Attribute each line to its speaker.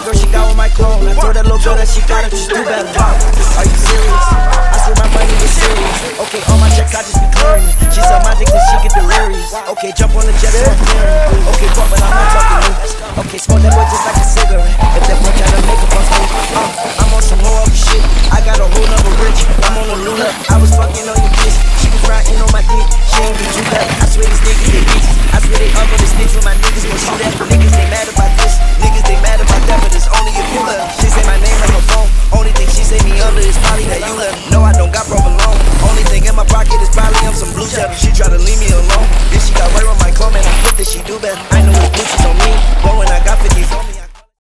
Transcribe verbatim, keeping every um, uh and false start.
Speaker 1: girl, she got with my clone. I told that little girl that she gotta just do better. Are you serious? I swear my money is serious. Okay, all my checks, I just be clearing it. She sell magic till she get delirious. Okay, jump on the jet, so I'm clearing it. Okay, fuck, but I'm not talking news. Okay, smoke that boy just like a cigarette.